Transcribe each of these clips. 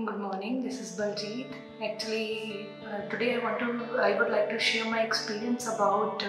Good morning, this is Baljit. Actually, today I would like to share my experience about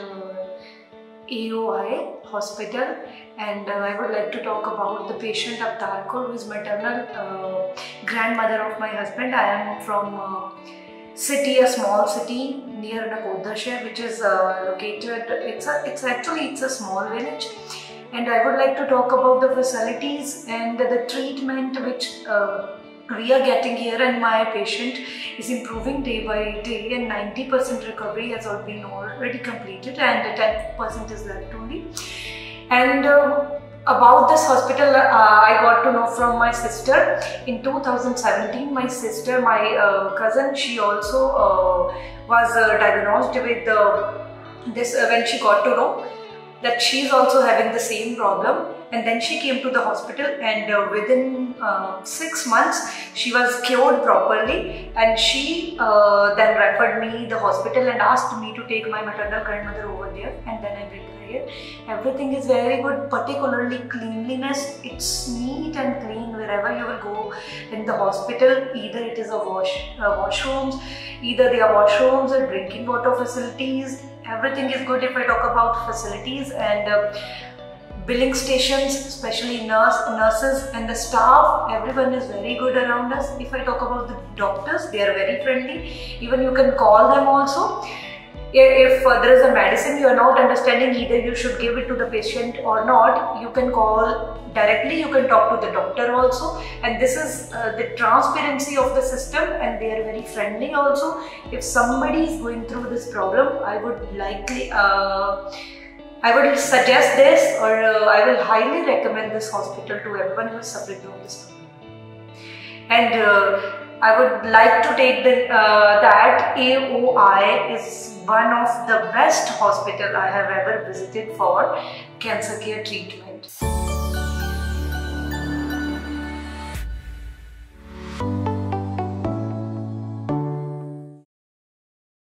AOI hospital, and I would like to talk about the patient Avtar Kaur, who is maternal grandmother of my husband. I am from a small city near Nakodar, which is located. It's a small village, and I would like to talk about the facilities and the treatment which we are getting here, and my patient is improving day by day, and 90% recovery has been already completed and 10% is left only. And about this hospital, I got to know from my sister in 2017. My sister, my cousin, she also was diagnosed with this when she got to know that she is also having the same problem, and then she came to the hospital, and within 6 months she was cured properly, and she then referred me the hospital and asked me to take my maternal grandmother over there, and then I bring her here. Everything is very good, particularly cleanliness. It's neat and clean wherever you will go in the hospital. Either it is washrooms, either they are washrooms or drinking water facilities. Everything is good if I talk about facilities, and billing stations, especially nurses and the staff, everyone is very good around us. If I talk about the doctors, they are very friendly. Even you can call them also. If there is a medicine you are not understanding, either you should give it to the patient or not, you can call directly, you can talk to the doctor also, and this is the transparency of the system, and they are very friendly also. If somebody is going through this problem, I would suggest this, or I will highly recommend this hospital to everyone who is suffering from this problem. And I would like to take that AOI is one of the best hospital I have ever visited for cancer care treatment.